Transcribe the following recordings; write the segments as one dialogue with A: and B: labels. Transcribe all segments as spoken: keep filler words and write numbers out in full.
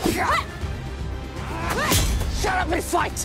A: Shut up and fight!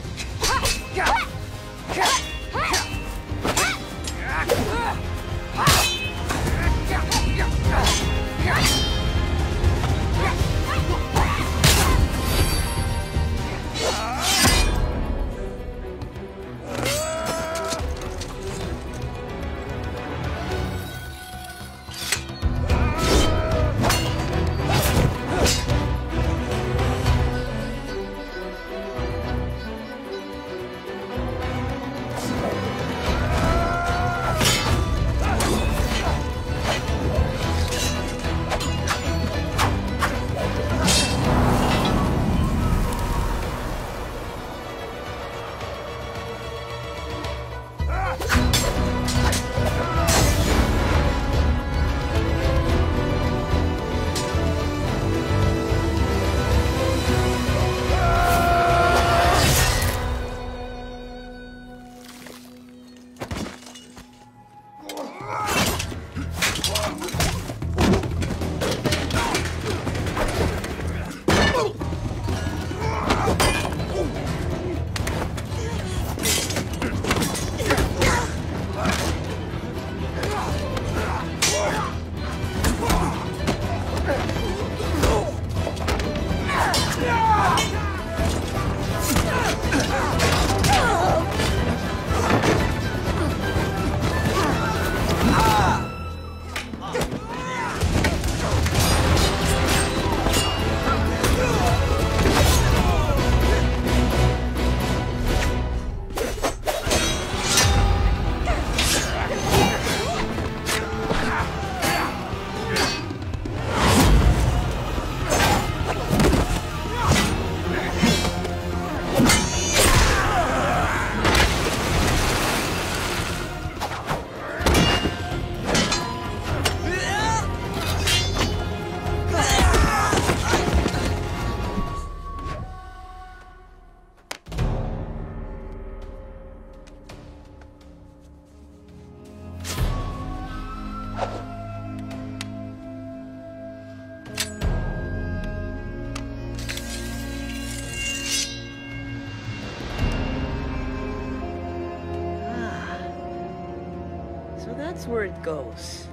B: That's where it goes.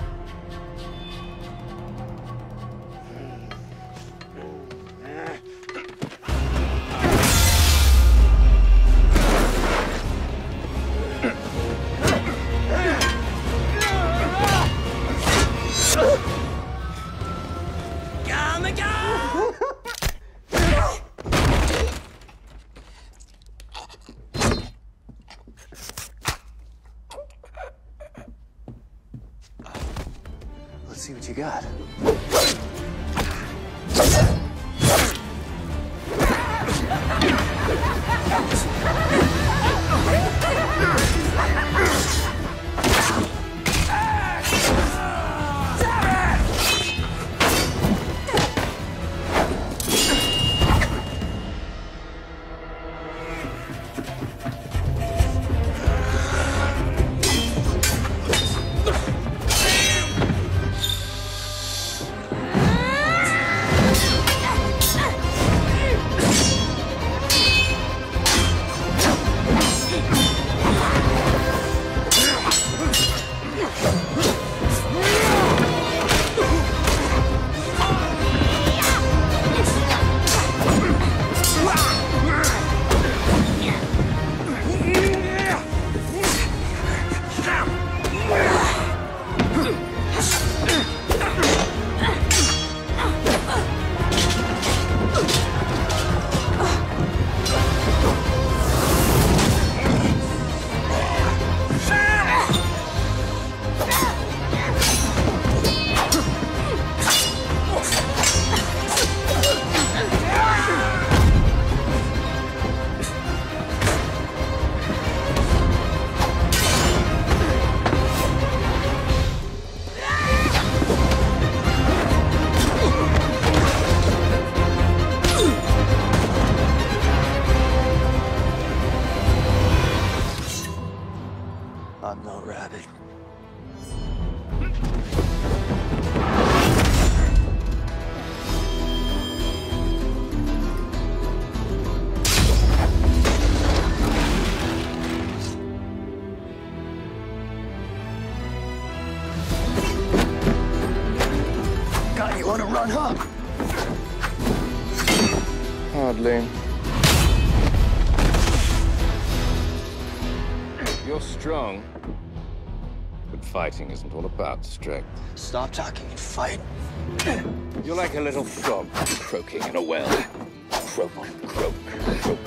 C: Let's see what you got. gonna run, huh?
D: Hardly. You're strong, but fighting isn't all about strength.
C: Stop talking and fight.
D: You're like a little frog croaking in a well. Croak, croak, croak.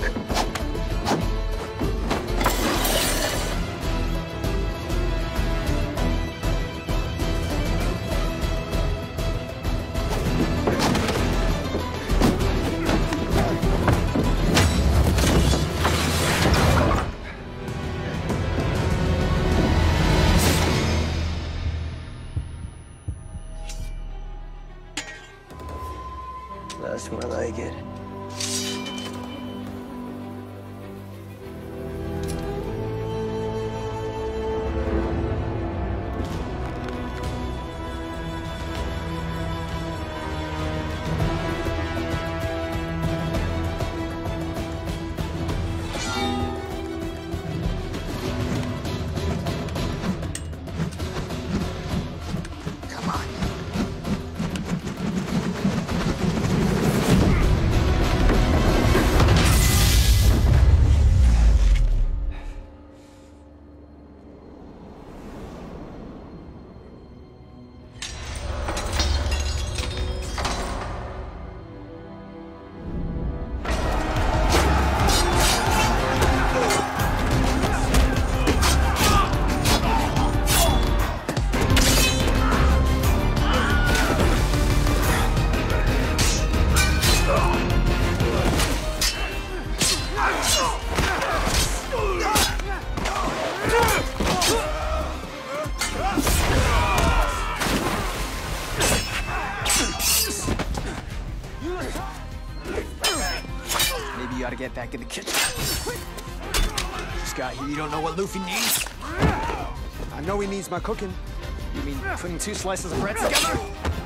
C: That's more like it. Come on. Maybe you ought to get back in the kitchen. This guy here, you don't know what Luffy needs?
E: I know he needs my cooking.
C: You mean putting two slices of bread together?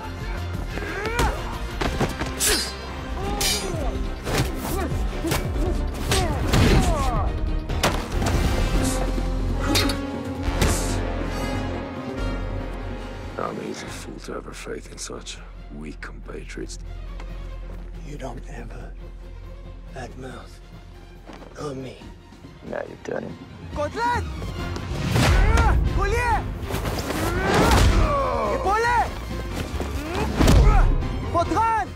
F: I'm an easy fool to have faith in such weak compatriots.
C: You don't have a bad mouth on me.
F: Now you've done it.
E: Kotlet! Collier! Épaulé! Potran!